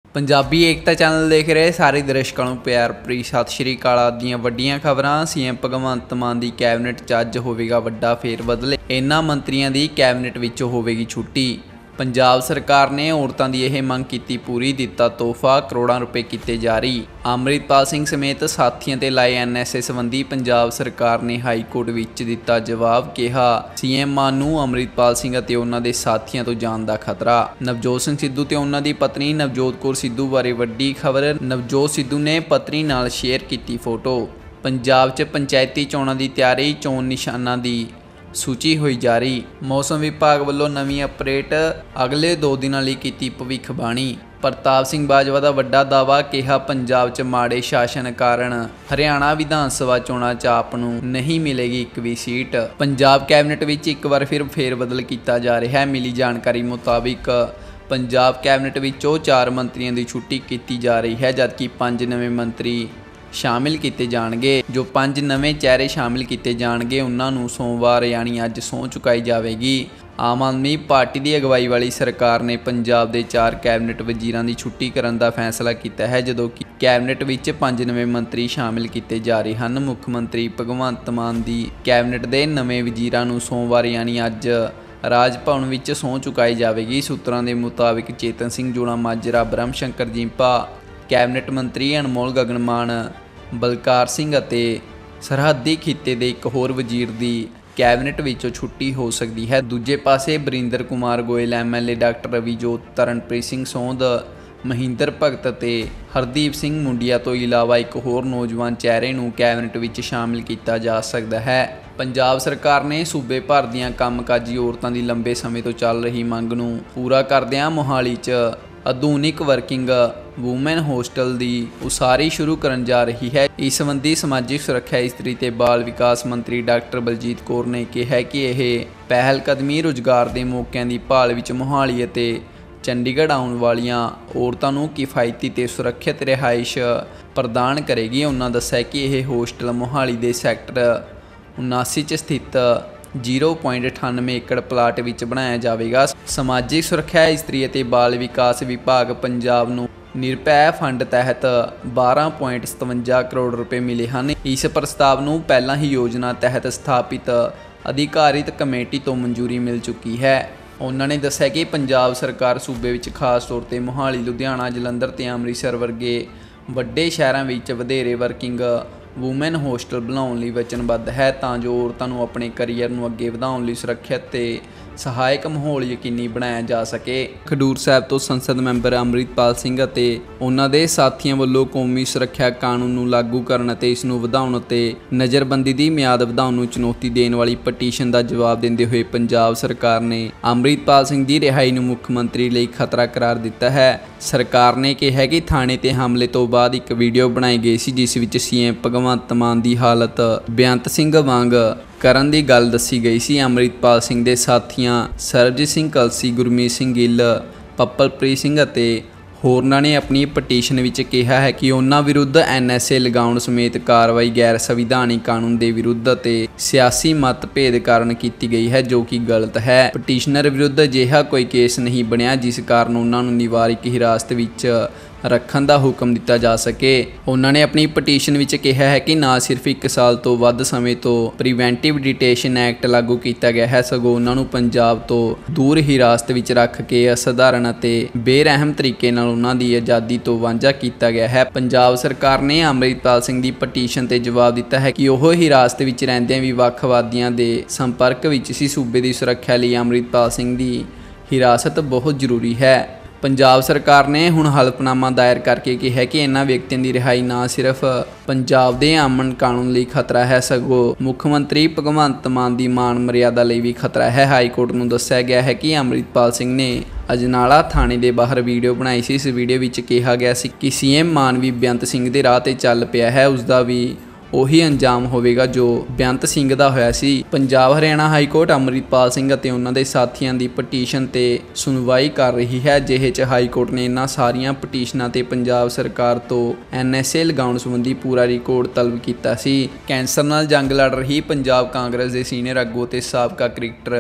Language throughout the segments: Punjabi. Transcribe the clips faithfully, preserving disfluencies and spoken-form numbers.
ਪੰਜਾਬੀ ਏਕਤਾ ਚੈਨਲ देख रहे सारे दर्शकों ਨੂੰ प्यार भरी सत श्री अकाल। ਦੀਆਂ ਵੱਡੀਆਂ ਖਬਰਾਂ। ਸੀਐਮ ਭਗਵੰਤ ਮਾਨ ਦੀ ਕੈਬਨਿਟ 'ਚ ਅੱਜ ਹੋਵੇਗਾ ਵੱਡਾ ਫੇਰ ਬਦਲ। ਇਹਨਾਂ ਮੰਤਰੀਆਂ ਦੀ ਕੈਬਨਿਟ ਵਿੱਚ ਹੋਵੇਗੀ ਛੁੱਟੀ। पंजाब सरकार ने औरतों की यह मंग की पूरी, दिता तोहफा करोड़ों रुपए किए जारी। अमृतपाल सिंह समेत साथियों ते लाए एन एस ए संबंधी पंजाब सरकार ने हाई कोर्ट विच दिता जवाब। कहा सीएम मान नूं अमृतपाल सिंह ते उन्हां दे साथियों तो जान का खतरा। नवजोत सिंह सिद्धू ते उन्हां दी पत्नी नवजोत कौर सिद्धू बारे वड्डी खबर। नवजोत सिद्धू ने पत्नी नाल शेयर की फोटो। पंजाब च पंचायती चोणां की तैयारी, चोण निशानां की सूची हुई जारी। मौसम विभाग वालों नवीं अपडेट, अगले दो दिनों लई कीती भविष्यवाणी। प्रताप सिंह बाजवा का वड्डा दावा। कहा पंजाब च माड़े शासन कारण हरियाणा विधान सभा चोणां च आप नूं नहीं मिलेगी एक भी सीट। पंजाब कैबिनेट विच एक बार फिर फेरबदल किया जा रहा है। मिली जानकारी मुताबिक पंजाब कैबिनेट विचों चार मंत्रियों की छुट्टी की जा रही है, जबकि पांच नवे मंत्री शामिल किए जाएंगे। जो पांच नवे चेहरे शामिल किए जाएंगे उन्होंने सोमवार यानी अज सौं चुकाई जाएगी। आम आदमी पार्टी की अगवाई वाली सरकार ने पंजाब के चार कैबिनेट वजीरां की छुट्टी करने का फैसला किया है, जो कि कैबिनेट विच पांच नवे मंत्री शामिल किए जा रहे हैं। मुख्यमंत्री भगवंत मान की कैबिनेट के नवे वजीरां नूं सोमवार यानी अज राज भवन विच सौं चुकाई जाएगी। सूत्रों के मुताबिक चेतन सिंह जोड़ा माजरा, ब्रह्म शंकर जिंपा, कैबिनेट मंत्री अनमोल गगनमान, बलकार सिंह अते सरहदी खिते के एक होर वजीर की कैबिनेट विचों छुट्टी हो सकती है। दूजे पासे Barinder Kumar Goyal, M L A doctor Ravjot, Taranpreet Singh Sond, Mahinder Bhagat ते हरदीप सिंह मुंडिया तो इलावा एक होर नौजवान चेहरे नूं कैबिनेट विच शामिल किया जा सकता है। पंजाब सरकार ने सूबे भर दीआं कामकाजी औरतां दी लंबे समय तो चल रही मंग नूं पूरा करदिआं मोहाली च आधुनिक वर्किंग वूमेन होस्टल की उसारी शुरू करन जा रही है। इस संबंधी समाजिक सुरक्षा, इस्त्री ते बाल विकास मंत्री डॉक्टर बलजीत कौर ने कहा कि यह पहलकदमी रोजगार के मौकों की भाल विच मोहाली अते चंडीगढ़ आउण वालियां औरतां नूं किफायती ते सुरक्षित रिहाइश प्रदान करेगी। उन्होंने दस्सिया कि यह होस्टल मोहाली के सैक्टर उनासी च स्थित जीरो पॉइंट अठानवे एकड़ प्लाट विच बनाया जाएगा। समाजिक सुरक्षा, इस्त्री ते बाल विकास विभाग पंजाब नूं निरभै फंड तहत बारह पॉइंट सतवंजा करोड़ रुपए मिले हैं। इस प्रस्ताव नूं पहलां ही योजना तहत स्थापित अधिकारित कमेटी तो मंजूरी मिल चुकी है। उन्होंने दस्सिया कि पंजाब सरकार सूबे विच खास तौर पर मोहाली, लुधियाना, जलंधर ते अमृतसर वर्गे वड्डे शहरों विच वधेरे वर्किंग वूमेन होस्टल बनाने लई वचनबद्ध है, तां जो औरतां नूं अपने करियर नूं अगे वधाउण लई सुरक्षित ते सहायक माहौल यकीनी बनाया जा सके। खडूर साहब तो संसद मैंबर अमृतपाल सिंह अते उन्हां दे साथियों वल्लों कौमी सुरक्षा कानून नूं लागू करन अते इस नूं वधाउण अते नज़रबंदी दी मियाद वधाउण नूं चुनौती देण वाली पटीशन का जवाब दिंदे होए पंजाब सरकार ने अमृतपाल सिंह की रिहाई नूं मुख मंत्री लई खतरा करार दिता है। सरकार ने कहा कि थाने ते हमले तो बाद एक वीडियो बनाई गई सी, जिस विच सीएम भगवंत मान की हालत बेअंत सिंह वांग करन दी गल दसी गई सी। अमृतपाल सिंह दे साथियां सरबजीत सिंह कलसी, गुरमीत सिंह गिल, पप्पलप्रीत सिंह अते होरनां ने अपनी पटीशन विच कहा है कि उन्हां विरुद्ध एन एस ए लगाउण समेत कार्रवाई गैर संविधानिक कानून के विरुद्ध अते सियासी मतभेद कारण की गई है, जो कि गलत है। पटीशनर विरुद्ध अजिहा कोई केस नहीं बनया जिस कारण उन्हां नूं निवारक हिरासत विच रखण का हुक्म दिता जा सके। उन्होंने अपनी पटीशन विच कहा है कि ना सिर्फ एक साल तो वध समय तो प्रिवेंटिव डिटेशन एक्ट लागू किया गया है, सगों उन्होंने पंजाब तो दूर हिरासत विच रख के असधारण अते बेरहम तरीके नाल उन्हां दी आज़ादी तो वांझा किया गया है। पंजाब सरकार ने अमृतपाल सिंह की पटीशन ते जवाब दिता है कि वह हिरासत विच रहिंदिआं भी वखवादियां दे संपर्क विच सी। सूबे की सुरक्षा लई अमृतपाल सिंह की हिरासत बहुत जरूरी है। पंजाब सरकार ने हुण हलफनामा दायर करके कहा कि इन्हां व्यक्तियों की रिहाई ना सिर्फ पंजाब के अमन कानून लई खतरा है, सगों मुख्यमंत्री भगवंत मान की मान मर्यादा लई भी खतरा है। हाईकोर्ट नूं दस्सिया गया है कि अमृतपाल सिंह ने अजनाला थाने के बाहर वीडियो बनाई सी। इस वीडियो विच कहा गया सी कि सीएम मान भी बेअंत सिंह के राह ते चल पिया है, उसका भी ਉਹੀ अंजाम होवेगा जो बेअंत सिंह ਦਾ ਹੋਇਆ ਸੀ। पंजाब हरियाणा हाईकोर्ट अमृतपाल सिंह ਅਤੇ ਉਹਨਾਂ ਦੇ ਸਾਥੀਆਂ ਦੀ ਪਟੀਸ਼ਨ ਤੇ ਸੁਣਵਾਈ ਕਰ ਰਹੀ ਹੈ। ਜਿਹੇ 'ਚ ਹਾਈਕੋਰਟ ਨੇ ਇਹਨਾਂ ਸਾਰੀਆਂ ਪਟੀਸ਼ਨਾਂ ਤੇ ਪੰਜਾਬ ਸਰਕਾਰ ਤੋਂ ਐਨ ਐਸ ਏ ਲਗਾਉਣ ਸੰਬੰਧੀ ਪੂਰਾ ਰਿਕਾਰਡ ਤਲਬ ਕੀਤਾ ਸੀ। ਕੈਂਸਰ ਨਾਲ ਜੰਗ ਲੜ ਰਹੀ ਪੰਜਾਬ ਕਾਂਗਰਸ ਦੇ ਸੀਨੀਅਰ ਆਗੂ ਤੇ ਸਾਬਕਾ ਕ੍ਰਿਕਟਰ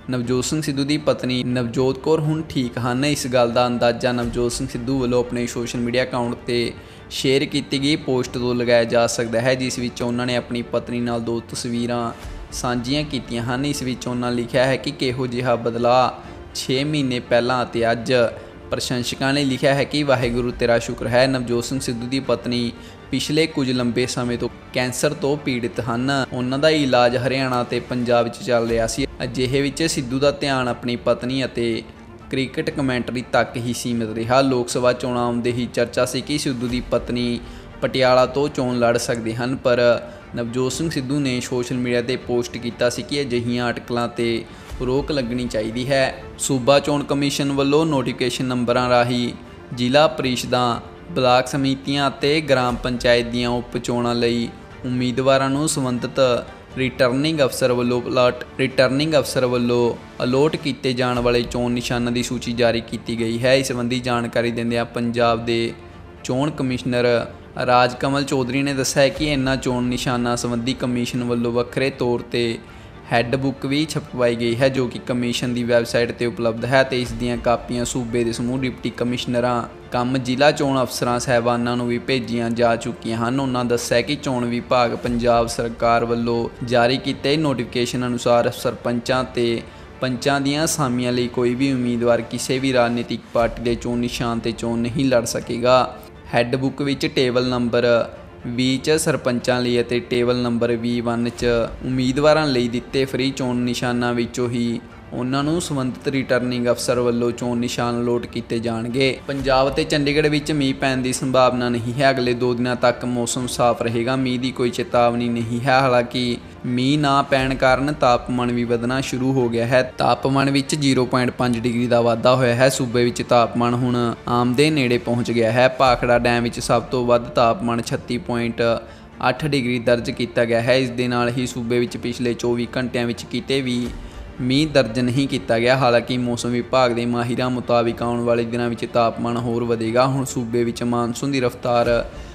ਨਵਜੋਤ ਸਿੰਘ ਸਿੱਧੂ ਦੀ ਪਤਨੀ ਨਵਜੋਤ ਕੌਰ ਹੁਣ ਠੀਕ ਹਨ। ਇਸ ਗੱਲ ਦਾ ਅੰਦਾਜ਼ਾ ਨਵਜੋਤ ਸਿੰਘ ਸਿੱਧੂ ਵੱਲੋਂ ਆਪਣੇ ਸੋਸ਼ਲ ਮੀਡੀਆ ਅਕਾਊਂਟ ਤੇ ਸ਼ੇਅਰ ਕੀਤੀ ਗਈ ਪੋਸਟ ਤੋਂ ਲਗਾਇਆ ਜਾ ਸਕਦਾ ਹੈ, ਜਿਸ ਵਿੱਚ ਉਹਨਾਂ ਨੇ ਆਪਣੀ ਪਤਨੀ ਨਾਲ ਦੋ ਤਸਵੀਰਾਂ ਸਾਂਝੀਆਂ ਕੀਤੀਆਂ ਹਨ। ਇਸ ਵਿੱਚ ਉਹਨਾਂ ਲਿਖਿਆ ਹੈ ਕਿ ਕਿਹੋ ਜਿਹਾ ਬਦਲਾਅ ਛੇ ਮਹੀਨੇ ਪਹਿਲਾਂ ਅਤੇ ਅੱਜ। ਪ੍ਰਸ਼ੰਸਕਾਂ ਨੇ ਲਿਖਿਆ ਹੈ ਕਿ ਵਾਹਿਗੁਰੂ ਤੇਰਾ ਸ਼ੁਕਰ ਹੈ। ਨਵਜੋਤ ਸਿੰਘ ਸਿੱਧੂ ਦੀ ਪਤਨੀ ਪਿਛਲੇ ਕੁਝ ਲੰਬੇ ਸਮੇਂ ਤੋਂ ਕੈਂਸਰ ਤੋਂ ਪੀੜਿਤ ਹਨ। ਉਹਨਾਂ ਦਾ ਇਲਾਜ ਹਰਿਆਣਾ ਤੇ ਪੰਜਾਬ ਵਿੱਚ ਚੱਲ ਰਿਹਾ ਸੀ। ਅਜਿਹੇ ਵਿੱਚ ਸਿੱਧੂ ਦਾ ਧਿਆਨ ਆਪਣੀ ਪਤਨੀ ਅਤੇ ਕ੍ਰਿਕਟ ਕਮੈਂਟਰੀ ਤੱਕ ਹੀ ਸੀਮਿਤ ਰਿਹਾ। ਲੋਕ ਸਭਾ ਚੋਣਾਂ ਆਉਂਦੇ ਹੀ ਚਰਚਾ ਸੀ ਕਿ ਸਿੱਧੂ ਦੀ ਪਤਨੀ ਪਟਿਆਲਾ ਤੋਂ ਚੋਣ ਲੜ ਸਕਦੇ ਹਨ, ਪਰ ਨਵਜੋਤ ਸਿੰਘ ਸਿੱਧੂ ਨੇ ਸੋਸ਼ਲ ਮੀਡੀਆ ਤੇ ਪੋਸਟ ਕੀਤਾ ਸੀ ਕਿ ਅਜਿਹੀਆਂ ਅਟਕਲਾਂ ਤੇ ਰੋਕ ਲੱਗਣੀ ਚਾਹੀਦੀ ਹੈ। ਸੂਬਾ ਚੋਣ ਕਮਿਸ਼ਨ ਵੱਲੋਂ ਨੋਟੀਫਿਕੇਸ਼ਨ ਨੰਬਰਾਂ ਰਾਹੀਂ ਜ਼ਿਲ੍ਹਾ ਪ੍ਰੀਸ਼ਦਾਂ, ਬਲਾਕ ਸਮਿਤੀਆਂ ਅਤੇ ਗ੍ਰਾਮ ਪੰਚਾਇਤ ਦੀਆਂ ਉਪ ਚੋਣਾਂ ਲਈ ਉਮੀਦਵਾਰਾਂ ਨੂੰ ਸੰਬੰਧਿਤ ਰਿਟਰਨਿੰਗ ਅਫਸਰ ਵੱਲੋਂ ਅਲਾਟ ਰਿਟਰਨਿੰਗ ਅਫਸਰ ਵੱਲੋਂ ਅਲੋਟ ਕੀਤੇ ਜਾਣ ਵਾਲੇ ਚੋਣ ਨਿਸ਼ਾਨਾਂ ਦੀ ਸੂਚੀ ਜਾਰੀ ਕੀਤੀ ਗਈ ਹੈ। ਇਸ ਸੰਬੰਧੀ ਜਾਣਕਾਰੀ ਦਿੰਦਿਆਂ ਪੰਜਾਬ ਦੇ ਚੋਣ ਕਮਿਸ਼ਨਰ ਰਾਜ ਕਮਲ ਚੌਧਰੀ ਨੇ ਦੱਸਿਆ ਕਿ ਇਨ੍ਹਾਂ ਚੋਣ ਨਿਸ਼ਾਨਾਂ ਸੰਬੰਧੀ ਕਮਿਸ਼ਨ ਵੱਲੋਂ ਵੱਖਰੇ ਤੌਰ ਤੇ ਹੈੱਡ ਬੁੱਕ ਵੀ ਛਪਵਾਈ ਗਈ ਹੈ, ਜੋ ਕਿ ਕਮਿਸ਼ਨ ਦੀ ਵੈਬਸਾਈਟ ਤੇ ਉਪਲਬਧ ਹੈ ਤੇ ਇਸ ਦੀਆਂ ਕਾਪੀਆਂ ਸੂਬੇ ਦੇ ਸਮੂਹ ਡਿਪਟੀ ਕਮਿਸ਼ਨਰਾਂ ਕੰਮ ਜ਼ਿਲ੍ਹਾ ਚੋਣ ਅਫਸਰਾਂ ਸਾਹਿਬਾਨਾਂ ਨੂੰ ਵੀ ਭੇਜੀਆਂ ਜਾ ਚੁੱਕੀਆਂ ਹਨ। ਉਹਨਾਂ ਦੱਸਿਆ ਕਿ ਚੋਣ ਵਿਭਾਗ ਪੰਜਾਬ ਸਰਕਾਰ ਵੱਲੋਂ ਜਾਰੀ ਕੀਤੇ ਨੋਟੀਫਿਕੇਸ਼ਨ ਅਨੁਸਾਰ ਸਰਪੰਚਾਂ ਤੇ ਪੰਚਾਂ ਦੀਆਂ ਅਸਾਮੀਆਂ ਲਈ ਕੋਈ ਵੀ ਉਮੀਦਵਾਰ ਕਿਸੇ ਵੀ ਰਾਜਨੀਤਿਕ ਪਾਰਟੀ ਦੇ ਚੋਣ ਨਿਸ਼ਾਨ ਤੇ ਚੋਣ ਨਹੀਂ ਲੜ ਸਕੇਗਾ। ਹੈੱਡ ਬੁੱਕ ਵਿੱਚ ਟੇਬਲ ਨੰਬਰ ਵੀਹ 'ਚ ਸਰਪੰਚਾਂ ਲਈ ਅਤੇ ਟੇਬਲ ਨੰਬਰ ਵੀਹ ਵਨ 'ਚ ਉਮੀਦਵਾਰਾਂ ਲਈ ਦਿੱਤੇ ਫ੍ਰੀ ਚੋਣ ਨਿਸ਼ਾਨਾਂ ਵਿੱਚੋਂ ਹੀ ਉਹਨਾਂ ਨੂੰ ਸੰਬੰਧਿਤ ਰਿਟਰਨਿੰਗ ਅਫਸਰ ਵੱਲੋਂ ਚੋਣ ਨਿਸ਼ਾਨ ਅਲੋਟ ਕੀਤੇ ਜਾਣਗੇ। ਪੰਜਾਬ ਤੇ ਚੰਡੀਗੜ੍ਹ ਵਿੱਚ ਮੀਂਹ ਪੈਣ ਦੀ ਸੰਭਾਵਨਾ ਨਹੀਂ ਹੈ। ਅਗਲੇ ਦੋ ਦਿਨਾਂ ਤੱਕ ਮੌਸਮ ਸਾਫ਼ ਰਹੇਗਾ। ਮੀਂਹ ਦੀ ਕੋਈ ਚੇਤਾਵਨੀ ਨਹੀਂ ਹੈ। ਹਾਲਾਂਕਿ ਮੀਂਹ ਨਾ ਪੈਣ ਕਾਰਨ ਤਾਪਮਾਨ ਵੀ ਵਧਣਾ ਸ਼ੁਰੂ ਹੋ ਗਿਆ ਹੈ। ਤਾਪਮਾਨ ਵਿੱਚ ਜ਼ੀਰੋ ਪੁਆਇੰਟ ਪੰਜ ਡਿਗਰੀ ਦਾ ਵਾਧਾ ਹੋਇਆ ਹੈ। ਸੂਬੇ ਵਿੱਚ ਤਾਪਮਾਨ ਹੁਣ ਆਮ ਦੇ ਨੇੜੇ ਪਹੁੰਚ ਗਿਆ ਹੈ। ਭਾਖੜਾ ਡੈਮ ਵਿੱਚ ਸਭ ਤੋਂ ਵੱਧ ਤਾਪਮਾਨ ਛੱਤੀ ਪੁਆਇੰਟ ਅੱਠ ਡਿਗਰੀ ਦਰਜ ਕੀਤਾ ਗਿਆ ਹੈ। ਇਸ ਦੇ ਨਾਲ ਹੀ ਸੂਬੇ ਵਿੱਚ ਪਿਛਲੇ ਚੌਵੀ ਘੰਟਿਆਂ ਵਿੱਚ ਕਿਤੇ ਵੀ ਮੀਂਹ ਦਰਜ ਨਹੀਂ ਕੀਤਾ ਗਿਆ। ਹਾਲਾਂਕਿ ਮੌਸਮ ਵਿਭਾਗ ਦੇ ਮਾਹਿਰਾਂ ਮੁਤਾਬਿਕ ਆਉਣ ਵਾਲੇ ਦਿਨਾਂ ਵਿੱਚ ਤਾਪਮਾਨ ਹੋਰ ਵਧੇਗਾ। ਹੁਣ ਸੂਬੇ ਵਿੱਚ ਮਾਨਸੂਨ ਦੀ ਰਫ਼ਤਾਰ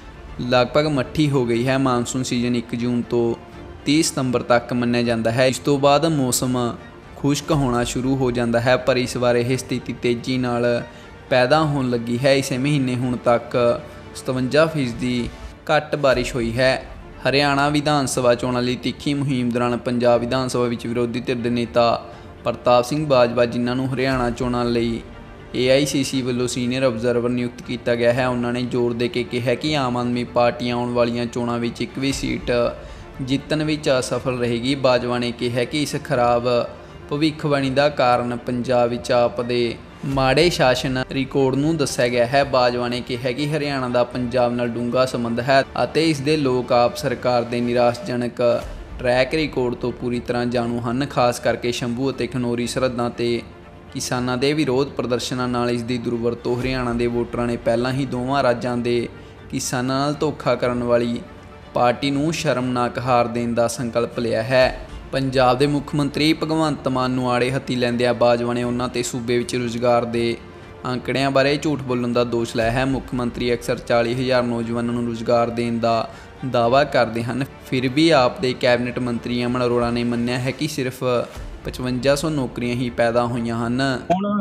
ਲਗਭਗ ਮੱਠੀ ਹੋ ਗਈ ਹੈ। ਮਾਨਸੂਨ ਸੀਜ਼ਨ ਇੱਕ ਜੂਨ ਤੋਂ ਤੀਹ ਸਤੰਬਰ ਤੱਕ ਮੰਨਿਆ ਜਾਂਦਾ ਹੈ। ਇਸ ਤੋਂ ਬਾਅਦ ਮੌਸਮ ਖੁਸ਼ਕ ਹੋਣਾ ਸ਼ੁਰੂ ਹੋ ਜਾਂਦਾ ਹੈ, ਪਰ ਇਸ ਵਾਰ ਇਹ ਸਥਿਤੀ ਤੇਜ਼ੀ ਨਾਲ ਪੈਦਾ ਹੋਣ ਲੱਗੀ ਹੈ। ਇਸੇ ਮਹੀਨੇ ਹੁਣ ਤੱਕ ਸਤਵੰਜਾ ਫੀਸਦੀ ਘੱਟ ਬਾਰਿਸ਼ ਹੋਈ ਹੈ। ਹਰਿਆਣਾ ਵਿਧਾਨ ਸਭਾ ਚੋਣਾਂ ਲਈ ਤਿੱਖੀ ਮੁਹਿੰਮ ਦੌਰਾਨ ਪੰਜਾਬ ਵਿਧਾਨ ਸਭਾ ਵਿੱਚ ਵਿਰੋਧੀ ਧਿਰ ਦੇ ਨੇਤਾ ਪ੍ਰਤਾਪ ਸਿੰਘ ਬਾਜਵਾ, ਜਿਨ੍ਹਾਂ ਨੂੰ ਹਰਿਆਣਾ ਚੋਣਾਂ ਲਈ ਏ ਆਈ ਸੀ ਸੀ ਵੱਲੋਂ ਸੀਨੀਅਰ ਅਬਜ਼ਰਵਰ ਨਿਯੁਕਤ ਕੀਤਾ ਗਿਆ ਹੈ, ਉਹਨਾਂ ਨੇ ਜ਼ੋਰ ਦੇ ਕੇ ਕਿਹਾ ਕਿ ਆਮ ਆਦਮੀ ਪਾਰਟੀ ਆਉਣ ਵਾਲੀਆਂ ਚੋਣਾਂ ਵਿੱਚ ਇੱਕ ਵੀ ਸੀਟ ਜਿੱਤਣ ਵਿੱਚ ਅਸਫਲ ਰਹੇਗੀ। ਬਾਜਵਾ ਨੇ ਕਿਹਾ ਕਿ ਇਸ ਖਰਾਬ ਭਵਿੱਖਬਾਣੀ ਦਾ ਕਾਰਨ ਪੰਜਾਬ ਵਿੱਚ ਆਪ ਦੇ ਮਾੜੇ ਸ਼ਾਸਨ ਰਿਕਾਰਡ ਨੂੰ ਦੱਸਿਆ ਗਿਆ ਹੈ। ਬਾਜਵਾ ਨੇ ਕਿਹਾ ਕਿ ਹਰਿਆਣਾ ਦਾ ਪੰਜਾਬ ਨਾਲ ਡੂੰਘਾ ਸੰਬੰਧ ਹੈ ਅਤੇ ਇਸ ਦੇ ਲੋਕ ਆਪ ਸਰਕਾਰ ਦੇ ਨਿਰਾਸ਼ਾਜਨਕ ਟਰੈਕ ਰਿਕਾਰਡ ਤੋਂ ਪੂਰੀ ਤਰ੍ਹਾਂ ਜਾਣੂ ਹਨ। ਖਾਸ ਕਰਕੇ ਸ਼ੰਭੂ ਅਤੇ ਖਨੌਰੀ ਸਰਹੱਦਾਂ ਤੇ ਕਿਸਾਨਾਂ ਦੇ ਵਿਰੋਧ ਪ੍ਰਦਰਸ਼ਨਾਂ ਨਾਲ ਇਸ ਦੀ ਦੁਰਵਰਤੋਂ ਹਰਿਆਣਾ ਦੇ ਵੋਟਰਾਂ ਨੇ ਪਹਿਲਾਂ ਹੀ ਦੋਵਾਂ ਰਾਜਾਂ ਦੇ ਕਿਸਾਨਾਂ ਨਾਲ ਧੋਖਾ ਕਰਨ ਵਾਲੀ ਪਾਰਟੀ ਨੂੰ ਸ਼ਰਮਨਾਕ ਹਾਰ ਦੇਣ ਦਾ ਸੰਕਲਪ ਲਿਆ ਹੈ। ਪੰਜਾਬ ਦੇ ਮੁੱਖ ਮੰਤਰੀ ਭਗਵੰਤ ਮਾਨ ਨੂੰ ਆੜੇ ਹੱਥੀ ਲੈਂਦਿਆਂ ਬਾਜਵਾ ਨੇ ਉਹਨਾਂ ਤੇ ਸੂਬੇ ਵਿੱਚ ਰੁਜ਼ਗਾਰ ਦੇ ਅੰਕੜਿਆਂ ਬਾਰੇ ਝੂਠ ਬੋਲਣ ਦਾ ਦੋਸ਼ ਲਾਇਆ ਹੈ। ਮੁੱਖ ਮੰਤਰੀ ਅਕਸਰ ਚਾਲੀ ਹਜ਼ਾਰ ਨੌਜਵਾਨਾਂ ਨੂੰ ਰੁਜ਼ਗਾਰ ਦੇਣ ਦਾ ਦਾਅਵਾ ਕਰਦੇ ਹਨ, ਫਿਰ ਵੀ ਆਪ ਦੇ ਕੈਬਨਿਟ ਮੰਤਰੀ ਅਮਨ ਅਰੋੜਾ ਨੇ ਮੰਨਿਆ ਹੈ ਕਿ ਸਿਰਫ ਪਚਵੰਜਾ ਸੌ ਨੌਕਰੀਆਂ ਹੀ ਪੈਦਾ ਹੋਈਆਂ ਹਨ। ਹੁਣ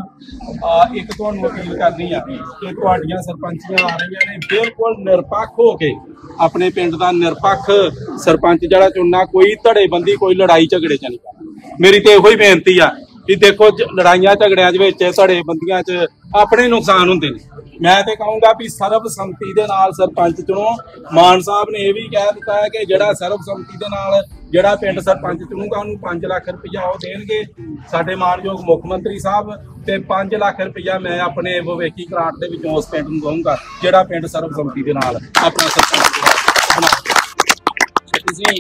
ਇੱਕ ਤੁਹਾਨੂੰ ਅਪੀਲ ਕਰਨੀ ਆ ਕਿ ਤੁਹਾਡੀਆਂ ਸਰਪੰਚੀਆਂ ਆ ਰਹੀਆਂ ਨੇ, ਬਿਲਕੁਲ ਨਿਰਪੱਖ ਹੋ ਕੇ ਆਪਣੇ ਪਿੰਡ ਦਾ ਨਿਰਪੱਖ ਸਰਪੰਚ ਜਿਹੜਾ ਚੁਣਨਾ, ਕੋਈ ਧੜੇਬੰਦੀ ਕੋਈ ਲੜਾਈ ਝਗੜੇ ਚ ਨਹੀਂ ਕਰਨਾ। ਮੇਰੀ ਤੇ ਇਹੋ ਹੀ ਬੇਨਤੀ ਆ ਕਿ ਦੇਖੋ ਲੜਾਈਆਂ ਝਗੜਿਆਂ ਦੇ ਵਿੱਚ ਧੜੇਬੰਦੀਆਂ ਚ ਆਪਣੇ ਨੁਕਸਾਨ ਹੁੰਦੇ ਨੇ। ਮੈਂ ਤੇ ਕਹੂੰਗਾ ਵੀ ਸਰਬਸੰਮਤੀ ਦੇ ਨਾਲ ਸਰਪੰਚ ਚੁਣੋ। ਮਾਨ ਸਾਹਿਬ ਨੇ ਇਹ ਵੀ ਕਹਿ ਦਿੱਤਾ ਹੈ ਕਿ ਜਿਹੜਾ ਸਰਬਸੰਮਤੀ ਦੇ ਨਾਲ ਜਿਹੜਾ ਪਿੰਡ ਸਰਪੰਚ ਚੁਣੂਗਾ ਉਹਨੂੰ ਪੰਜ ਲੱਖ ਰੁਪਈਆ ਉਹ ਦੇਣਗੇ ਸਾਡੇ ਮਾਨਯੋਗ ਮੁੱਖ ਮੰਤਰੀ ਸਾਹਿਬ, ਤੇ ਪੰਜ ਲੱਖ ਰੁਪਈਆ ਮੈਂ ਆਪਣੇ ਭਵਿੱਖੀ ਗ੍ਰਾਂਟ ਦੇ ਵਿੱਚੋਂ ਉਸ ਪਿੰਡ ਨੂੰ ਦਊਂਗਾ ਜਿਹੜਾ ਪਿੰਡ ਸਰਬਸੰਮਤੀ ਦੇ ਨਾਲ ਆਪਣਾ ਸਰਪੰਚ ਬਣਾ। ਤੁਸੀਂ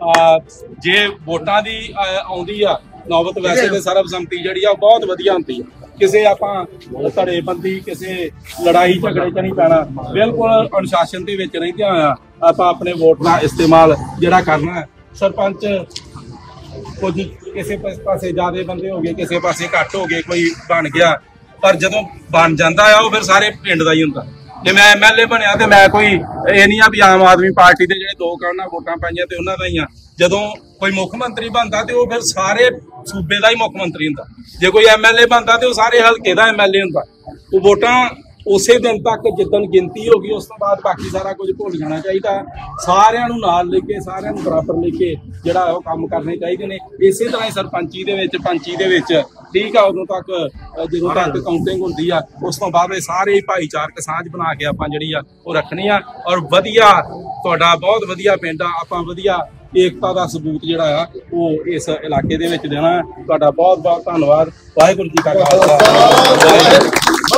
ਜੇ ਵੋਟਾਂ ਦੀ ਆਉਂਦੀ ਆ ਨੌਬਤ, ਵੈਸੇ ਤੇ ਸਰਬਸੰਮਤੀ ਜਿਹੜੀ ਆ ਉਹ ਬਹੁਤ ਵਧੀਆ ਹੁੰਦੀ ਆ। ਕਿਸੇ ਆਪਾਂ ਧੜੇਬੰਦੀ ਕਿਸੇ ਲੜਾਈ ਝਗੜੇ ਚ ਨਹੀਂ ਪੈਣਾ। ਬਿਲਕੁਲ ਅਨੁਸ਼ਾਸਨ ਦੇ ਵਿੱਚ ਰਹਿੰਦਿਆਂ ਹੋਇਆ ਆਪਾਂ ਆਪਣੇ ਵੋਟ ਦਾ ਇਸਤੇਮਾਲ ਜਿਹੜਾ ਕਰਨਾ ਹੈ। ਸਰਪੰਚ ਕੁਝ ਕਿਸੇ ਪਾਸੇ ਜ਼ਿਆਦਾ ਬੰਦੇ ਹੋ ਗਏ, ਕਿਸੇ ਪਾਸੇ ਘੱਟ ਹੋ ਗਏ, ਕੋਈ ਬਣ ਗਿਆ, ਪਰ ਜਦੋਂ ਬਣ ਜਾਂਦਾ ਆ ਉਹ ਫਿਰ ਸਾਰੇ ਪਿੰਡ ਦਾ ਹੀ ਹੁੰਦਾ। ਜੇ ਮੈਂ ਐਮ ਐਲ ਏ ਬਣਿਆ ਤੇ ਮੈਂ ਕੋਈ ਇਹ ਨਹੀਂ ਆ ਵੀ ਆਮ ਆਦਮੀ ਪਾਰਟੀ ਦੇ ਜਿਹੜੇ ਦੋ ਕਰਨਾ ਵੋਟਾਂ ਪਾਈਆਂ ਤੇ ਉਹਨਾਂ ਦਾ ਹੀ ਆ। ਜਦੋਂ कोई मुख मंत्री बनता तो वह फिर सारे सूबे का ही मुख मंत्री होंदा, जे कोई एम एल ए बनता तो सारे हल्के का एम एल ए होंदा। तो वोटां उस दिन तक जिदन गिनती होगी उस तो बाद बाकी सारा कुछ भुल जाना चाहिए। सारिਆਂ ਨੂੰ ਨਾਲ ਲੈ ਕੇ ਸਾਰਿਆਂ ਨੂੰ बराबर लेके ਜਿਹੜਾ ਉਹ ਕੰਮ करने चाहिए ने। इसे तरह ही सरपंची दे विच पंची दे विच ठीक है उदों तक ਜਦੋਂ तक काउंटिंग ਹੁੰਦੀ ਆ उस तो बाद सारे भाईचारक ਸਾਂਝ ਬਣਾ ਕੇ ਆਪਾਂ ਜਿਹੜੀ ਆ ਉਹ ਰੱਖਣੀ ਆ। ਔਰ ਵਧੀਆ ਤੁਹਾਡਾ ਬਹੁਤ ਵਧੀਆ ਪਿੰਡ ਆ, ਆਪਾਂ ਵਧੀਆ ਏਕਤਾ ਦਾ ਸਬੂਤ ਜਿਹੜਾ ਆ ਉਹ ਇਸ ਇਲਾਕੇ ਦੇ ਵਿੱਚ ਦੇਣਾ। ਤੁਹਾਡਾ ਬਹੁਤ ਬਹੁਤ ਧੰਨਵਾਦ। ਵਾਹਿਗੁਰੂ ਜੀ ਕਾ ਖਾਲਸਾ।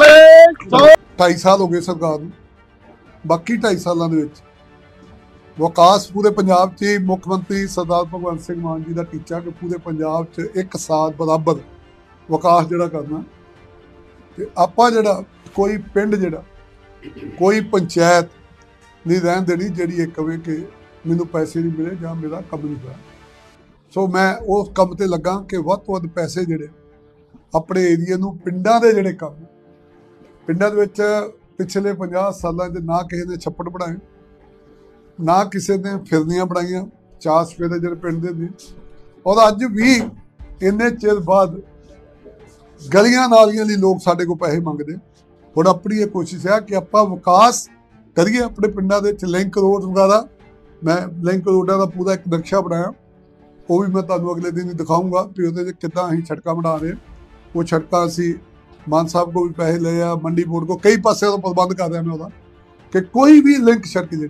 ਢਾਈ ਸਾਲ ਹੋ ਗਏ ਸਰਕਾਰ ਨੂੰ, ਬਾਕੀ ਢਾਈ ਸਾਲਾਂ ਦੇ ਵਿੱਚ ਵਿਕਾਸ ਪੂਰੇ ਪੰਜਾਬ 'ਚ ਮੁੱਖ ਮੰਤਰੀ ਸਰਦਾਰ ਭਗਵੰਤ ਸਿੰਘ ਮਾਨ ਜੀ ਦਾ ਟੀਚਾ ਕਿ ਪੂਰੇ ਪੰਜਾਬ 'ਚ ਇੱਕ ਸਾਲ ਬਰਾਬਰ ਵਿਕਾਸ ਜਿਹੜਾ ਕਰਨਾ। ਤੇ ਆਪਾਂ ਜਿਹੜਾ ਕੋਈ ਪਿੰਡ ਜਿਹੜਾ ਕੋਈ ਪੰਚਾਇਤ ਨਹੀਂ ਰਹਿਣ ਦੇਣੀ ਜਿਹੜੀ ਇਹ ਕਵੇ ਕਿ ਮੈਨੂੰ ਪੈਸੇ ਨਹੀਂ ਮਿਲੇ ਜਾਂ ਮੇਰਾ ਕੰਮ ਨਹੀਂ ਹੋਇਆ। ਸੋ ਮੈਂ ਉਸ ਕੰਮ ਤੇ ਲੱਗਾ ਕਿ ਵੱਧ ਤੋਂ ਵੱਧ ਪੈਸੇ ਜਿਹੜੇ ਆਪਣੇ ਏਰੀਏ ਨੂੰ ਪਿੰਡਾਂ ਦੇ ਜਿਹੜੇ ਕੰਮ ਪਿੰਡਾਂ ਦੇ ਵਿੱਚ ਪਿਛਲੇ ਪੰਜਾਹ ਸਾਲਾਂ 'ਚ ਨਾ ਕਿਸੇ ਨੇ ਛੱਪੜ ਬਣਾਏ, ਨਾ ਕਿਸੇ ਨੇ ਫਿਰਨੀਆਂ ਬਣਾਈਆਂ ਚਾਰ ਸਵੇਰੇ ਜਿਹੜੇ ਪਿੰਡ ਦੇ ਨੇ। ਔਰ ਅੱਜ ਵੀ ਇੰਨੇ ਚਿਰ ਬਾਅਦ ਗਲੀਆਂ ਨਾਲੀਆਂ ਲਈ ਲੋਕ ਸਾਡੇ ਕੋਲ ਪੈਸੇ ਮੰਗਦੇ। ਹੁਣ ਆਪਣੀ ਇਹ ਕੋਸ਼ਿਸ਼ ਹੈ ਕਿ ਆਪਾਂ ਵਿਕਾਸ ਕਰੀਏ ਆਪਣੇ ਪਿੰਡਾਂ ਦੇ ਵਿੱਚ। ਲਿੰਕ ਰੋਡ ਵਗੈਰਾ ਮੈਂ ਲਿੰਕ ਰੋਡਾਂ ਦਾ ਪੂਰਾ ਇੱਕ ਨਕਸ਼ਾ ਬਣਾਇਆ, ਉਹ ਵੀ ਮੈਂ ਤੁਹਾਨੂੰ ਅਗਲੇ ਦਿਨ ਹੀ ਦਿਖਾਊਂਗਾ ਕਿ ਉਹਦੇ 'ਚ ਕਿੱਦਾਂ ਅਸੀਂ ਸੜਕਾਂ ਬਣਾ ਰਹੇ। ਉਹ ਸੜਕਾਂ ਅਸੀਂ ਮਾਨ ਸਾਹਿਬ को भी पैसे ले आ, मंडी बोर्ड को कई पासे तो प्रबंध कर रहा मैं ਉਹਦਾ कि कोई भी लिंक सड़क जी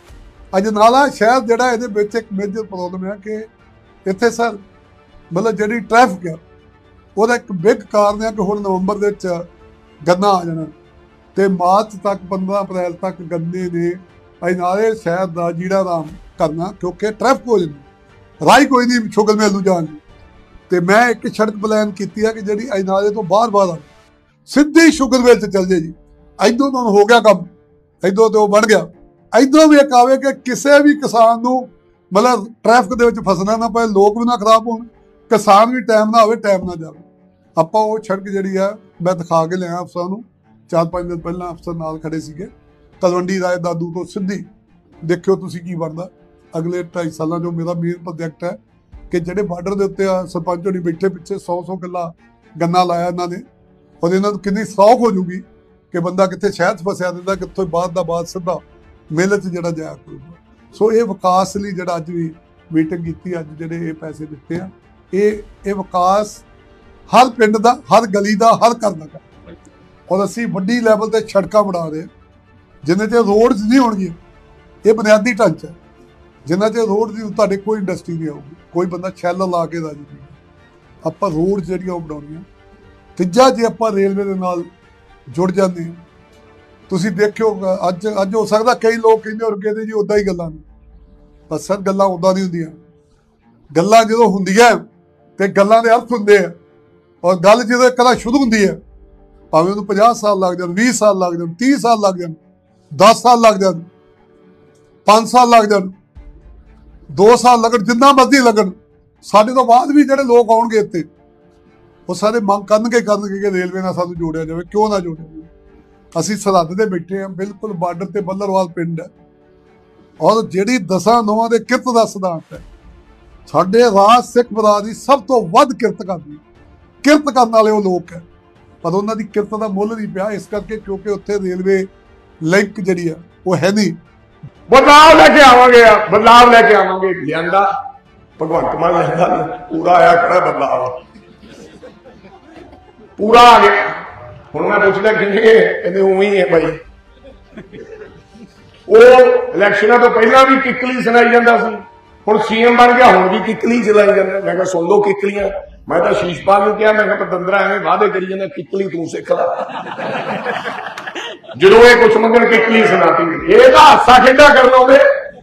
अजनाला शहर ਜਿਹੜਾ ਇਹਦੇ ਵਿੱਚ ਇੱਕ ਮੇਜਰ ਪ੍ਰੋਬਲਮ ਹੈ ਕਿ ਇੱਥੇ ਸਰ ਮਤਲਬ ਜਿਹੜੀ ਟ੍ਰੈਫਿਕ ਹੈ ਉਹਦਾ ਇੱਕ ਬਿਗ ਕਾਰਨ ਹੈ ਕਿ ਹੁਣ ਨਵੰਬਰ ਦੇ ਵਿੱਚ ਗੰਨਾ ਆ ਜਾਣਾ ਤੇ ਮਾਰਚ ਤੱਕ ਪੰਦਰਾਂ ਅਪ੍ਰੈਲ ਤੱਕ ਗੰਨੇ ਨੇ ਅਜਨਾਲੇ ਸ਼ਹਿਰ ਦਾ ਜੀੜਾ ਆਰਾਮ ਕਰਨਾ ਕਿਉਂਕਿ ਟ੍ਰੈਫਿਕ ਹੋ ਜਾਂਦੀ ਰਾਹ ਕੋਈ ਨਹੀਂ ਸ਼ੁਗਲ ਮੇਲ ਨੂੰ ਜਾਣ ਦੀ। ਤੇ ਮੈਂ ਇੱਕ ਸੜਕ ਪਲਾਨ ਕੀਤੀ ਹੈ ਕਿ ਜਿਹੜੀ ਅਜਨਾਲੇ ਤੋਂ ਬਾਹਰ ਬਾਹਰ ਆ ਸਿੱਧੀ ਸ਼ੂਗਰ ਮਿਲ ਤੇ ਚੱਲ ਜੇ ਜੀ। ਇੱਧਰੋਂ ਤਾਂ ਹੋ ਗਿਆ ਕੰਮ, ਇੱਧਰੋਂ ਤੇ ਉਹ ਬਣ ਗਿਆ। ਇੱਧਰੋਂ ਵੀ ਇੱਕ ਆਵੇ ਕਿ ਕਿਸੇ ਵੀ ਕਿਸਾਨ ਨੂੰ ਮਤਲਬ ਟ੍ਰੈਫਿਕ ਦੇ ਵਿੱਚ ਫਸਣਾ ਨਾ ਪਏ, ਲੋਕ ਵੀ ਨਾ ਖਰਾਬ ਹੋਣ, ਕਿਸਾਨ ਵੀ ਟਾਈਮ ਨਾ ਆਵੇ ਟਾਈਮ ਨਾ ਜਾਵੇ। ਆਪਾਂ ਉਹ ਸੜਕ ਜਿਹੜੀ ਆ ਮੈਂ ਦਿਖਾ ਕੇ ਲਿਆ ਅਫਸਰਾਂ ਨੂੰ, ਚਾਰ ਪੰਜ ਦਿਨ ਪਹਿਲਾਂ ਅਫਸਰ ਨਾਲ ਖੜੇ ਸੀਗੇ। ਤਲਵੰਡੀ ਰਾਏ ਦਾਦੂ ਤੋਂ ਸਿੱਧੀ ਦੇਖਿਓ ਤੁਸੀਂ ਕੀ ਬਣਦਾ ਅਗਲੇ ਢਾਈ ਸਾਲਾਂ ਜੋ ਮੇਰਾ ਮੇਨ ਪ੍ਰੋਜੈਕਟ ਹੈ ਕਿ ਜਿਹੜੇ ਬਾਰਡਰ ਦੇ ਉੱਤੇ ਆ ਸਰਪੰਚ ਹੋਣੀ ਬੈਠੇ ਪਿੱਛੇ ਸੌ ਸੌ ਕਿੱਲਾ ਗੰਨਾ ਲਾਇਆ ਇਹਨਾਂ ਨੇ। और इन्होंने कितनी सौख हो जूगी कि बंदा कितने शहर च फसिया दिता कितों बाद का बाद सीधा मेले च जड़ा जाया करूगा। सो ये विकास लई जड़ा अज भी मीटिंग की अज जेडे ये पैसे दिते हैं ये ये विकास हर पिंड का हर गली का हर घर का कर और असी वड्डी लैवल ते सड़कां बना रहे जिन्ने चेर रोड नहीं होणगी ये बुनियादी ढांचा जिन्ना चेर रोड की तुहाडे कोई इंडस्ट्री नहीं आऊगी कोई बंदा शैल ला के राजी नहीं। आपां रोड जिहड़ियां बनाउणीਆਂ ਤੀਜਾ ਜੇ ਆਪਾਂ ਰੇਲਵੇ ਦੇ ਨਾਲ ਜੁੜ ਜਾਂਦੇ ਤੁਸੀਂ ਦੇਖਿਓ ਅੱਜ ਅੱਜ ਹੋ ਸਕਦਾ ਕਈ ਲੋਕ ਕਹਿੰਦੇ ਹੋਰ ਕਹਿੰਦੇ ਜੀ ਉਦਾਂ ਹੀ ਗੱਲਾਂ ਨੇ, ਪਰ ਸਰ ਗੱਲਾਂ ਉਦਾਂ ਨਹੀਂ ਹੁੰਦੀਆਂ। ਗੱਲਾਂ ਜਦੋਂ ਹੁੰਦੀਆਂ ਤੇ ਗੱਲਾਂ ਦੇ ਅਰਥ ਹੁੰਦੇ ਆ ਔਰ ਗੱਲ ਜਦੋਂ ਇੱਕ ਵਾਰ ਸ਼ੁਰੂ ਹੁੰਦੀ ਹੈ ਭਾਵੇਂ ਉਹਨੂੰ ਪੰਜਾਹ ਸਾਲ ਲੱਗ ਜਾਣ, ਵੀਹ ਸਾਲ ਲੱਗ ਜਾਣ, ਤੀਹ ਸਾਲ ਲੱਗ ਜਾਣ, ਦਸ ਸਾਲ ਲੱਗ ਜਾਣ, ਪੰਜ ਸਾਲ ਲੱਗ ਜਾਣ, ਦੋ ਸਾਲ ਲੱਗਣ, ਜਿੰਨਾ ਮਰਜ਼ੀ ਲੱਗਣ, ਸਾਡੇ ਤੋਂ ਬਾਅਦ ਵੀ ਜਿਹੜੇ ਲੋਕ ਆਉਣਗੇ ਇੱਥੇ ਉਹ ਸਾਰੇ ਮੰਗ ਕਰਨਗੇ ਕਰਨਗੇ ਕਿ ਰੇਲਵੇ ਨਾਲ ਸਾਨੂੰ ਜੋੜਿਆ ਜਾਵੇ। ਕਿਉਂ ਨਾ ਜੋੜਿਆ ਜਾਵੇ? ਅਸੀਂ ਸਰਹੱਦ ਦੇ ਬੈਠੇ ਹਾਂ, ਬਿਲਕੁਲ ਬਾਰਡਰ ਤੇ ਬੱਲਰਵਾਲ ਪਿੰਡ ਹੈ ਔਰ ਜਿਹੜੀ ਦਸਾਂ ਨੌਆਂ ਦੇ ਕਿਰਤ ਦਾ ਸਿਧਾਂਤ ਹੈ। ਸਾਡੇ ਰਾਜ ਸਿੱਖ ਬਰਾਦਰੀ ਸਭ ਤੋਂ ਵੱਧ ਕਿਰਤ ਕਰਦੀ, ਕਿਰਤ ਕਰਨ ਵਾਲੇ ਉਹ ਲੋਕ ਹੈ, ਪਰ ਉਹਨਾਂ ਦੀ ਕਿਰਤ ਦਾ ਮੁੱਲ ਨਹੀਂ ਪਿਆ ਇਸ ਕਰਕੇ ਕਿਉਂਕਿ ਉੱਥੇ ਰੇਲਵੇ ਲਿੰਕ ਜਿਹੜੀ ਆ ਉਹ ਹੈ ਨਹੀਂ। ਬਦਲਾਵ ਲੈ ਕੇ ਆਵਾਂਗੇ ਬਦਲਾਵ ਲੈ ਕੇ ਆਵਾਂਗੇ ਲਿਆਂਦਾ ਭਗਵੰਤ ਮਾਨ ਲਿਆਂਦਾ ਪੂਰਾ ਆਇਆ ਖੜਾ ਬਦਲਾਵ पूरा आ गया। हुण मैं पूछ लिया किन्ने कहते उवें ही है भाई। वो इलैक्शनां तो पहला भी किकली सुनाई जाता सी, हुण सीएम बन गया हुण भी किकली चलाई जाता। मैं कहा सुन लो किकलियां। मैं तो शीशपाल नूं कहा मैं कहा पतंदरा एवें वादे करी जांदा किकली तूं सिख ला। जदों ये कुछ मंगण किकली सुनाती ये तो हासा खेडा करना होवे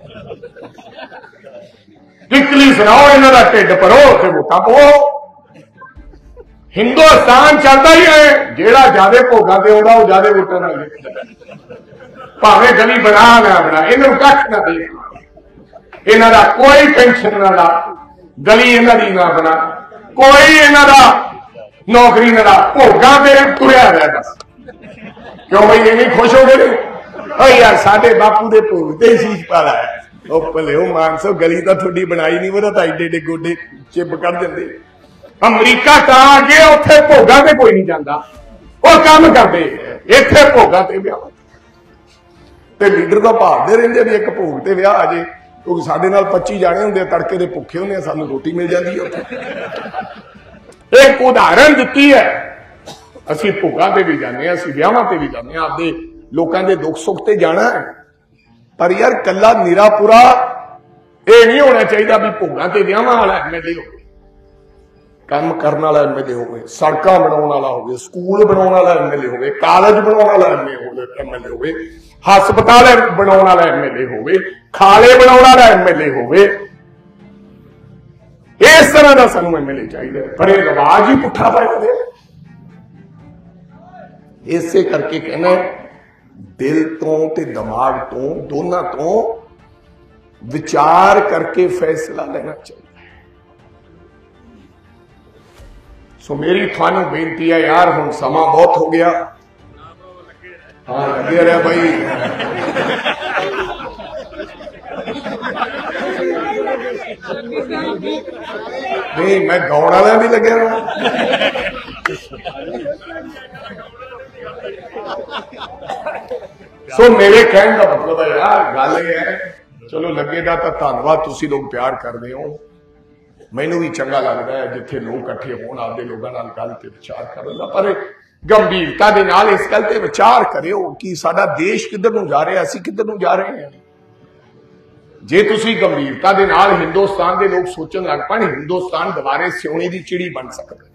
किकली सुनाओ इन्हां दा ढिड भरो ते वोटां पाओ। हिंदुस्तान चलता ही है जेड़ा ज्यादा भोगा ते आउंदा वो ज्यादा वोटां नाल भावें गली बना ना बना इन्हां कख ना दे इन्हां दा कोई पेंशन ना ला गली इन्हां दी ना बना कोई इन्हां दा नौकरी ना ला भोगा ते तुरया रहा बस। क्यों भाई इन्हें खुश हो गए ओ यार साडे बापू दे भोग ते शीश पा ला ਉਹ ਭਲਿਓ ਮਾਨਸੋ ਗਲੀ ਤਾਂ ਤੁਹਾਡੀ ਬਣਾਈ ਨਹੀਂ, ਉਹਦਾ ਤਾਂ ਏਡੇ ਏਡੇ ਗੋਡੇ ਚਿੱਬ ਕੱਢ ਦਿੰਦੇ। ਅਮਰੀਕਾ ਤਾਂ ਅੱਗੇ ਉੱਥੇ ਭੋਗਾਂ ਤੇ ਕੋਈ ਨਹੀਂ ਜਾਂਦਾ, ਉਹ ਕੰਮ ਕਰਦੇ। ਇੱਥੇ ਭੋਗਾਂ ਤੇ ਵਿਆਹ ਤੇ ਲੀਡਰ ਤਾਂ ਭਾਲਦੇ ਰਹਿੰਦੇ ਵੀ ਇੱਕ ਭੋਗ ਤੇ ਵਿਆਹ ਆ ਜੇ, ਕਿਉਂਕਿ ਸਾਡੇ ਨਾਲ ਪੱਚੀ ਜਾਣੇ ਹੁੰਦੇ, ਤੜਕੇ ਦੇ ਭੁੱਖੇ ਹੁੰਦੇ, ਸਾਨੂੰ ਰੋਟੀ ਮਿਲ ਜਾਂਦੀ ਹੈ ਉੱਥੇ। ਇੱਕ ਉਦਾਹਰਨ ਦਿੱਤੀ ਹੈ। ਅਸੀਂ ਭੋਗਾਂ ਤੇ ਵੀ ਜਾਂਦੇ ਹਾਂ, ਅਸੀਂ ਵਿਆਹਾਂ ਤੇ ਵੀ ਜਾਂਦੇ ਹਾਂ, ਆਪਦੇ ਲੋਕਾਂ ਦੇ ਦੁੱਖ ਸੁੱਖ ਤੇ ਜਾਣਾ ਹੈ। ਪਰ ਯਾਰ ਕੱਲਾ ਨਿਰਾਪੁਰਾ ਇਹ ਨਹੀਂ ਹੋਣਾ ਚਾਹੀਦਾ ਵੀ ਭੋਗਾਂ ਤੇ ਵਿਆਹਾਂ ਵਾਲਾ ਐਮਐਲਏ ਹੋਵੇ, ਕੰਮ ਕਰਨ ਵਾਲਾ ਐਮਐਲਏ ਹੋਵੇ, ਸੜਕਾਂ ਬਣਾਉਣ ਵਾਲਾ ਹੋਵੇ, ਸਕੂਲ ਬਣਾਉਣ ਵਾਲਾ ਐਮਐਲਏ ਹੋਵੇ, ਕਾਲਜ ਬਣਾਉਣ ਵਾਲਾ ਐਮਐਲਏ ਹੋਵੇ, ਹਸਪਤਾਲ ਬਣਾਉਣ ਵਾਲਾ ਐਮਐਲਏ ਹੋਵੇ, ਖਾਲੇ ਬਣਾਉਣ ਵਾਲਾ ਐਮਐਲਏ ਹੋਵੇ। ਇਸ ਤਰ੍ਹਾਂ ਦਾ ਸਾਨੂੰ ਐਮਐਲਏ ਚਾਹੀਦਾ। ਪਰ ਇਹ ਰਿਵਾਜ ਹੀ ਪੁੱਠਾ ਪਾਇਆ ਦੇ। ਇਸੇ ਕਰਕੇ ਕਹਿੰਦਾ ਦਿਲ ਤੋਂ ਤੇ ਦਿਮਾਗ ਤੋਂ ਦੋਨਾਂ ਤੋਂ ਵਿਚਾਰ ਕਰਕੇ ਫੈਸਲਾ ਲੈਣਾ ਚਾਹੀਦਾ। ਸੋ ਮੇਰੀ ਤੁਹਾਨੂੰ ਬੇਨਤੀ ਹੈ ਯਾਰ, ਹੁਣ ਸਮਾਂ ਬਹੁਤ ਹੋ ਗਿਆ। ਹਾਂ ਲੱਗੇ ਰਿਹਾ ਬਾਈ। नहीं मैं गाउन वाला भी लगे रहा। सो मेरे कहने का मतलब है यार गल ये है, चलो लगे दा तो धन्यवाद, तुसी लोग प्यार करते हो, मैनू भी चंगा लगता है जिथे लोग इकट्ठे होण आपदे लोगां नाल गल ते विचार करन दा, पर गंभीरता दे नाल इस गल ते विचार करियो कि साडा देश किधर नूं जा रहा, असीं किधर नूं जा रहे हैं। जे तुसी गंभीरता दे नाल हिंदुस्तान दे लोग सोचण लग पैण, हिंदुस्तान दोबारे सिउणी दी चिड़ी बन सकदा।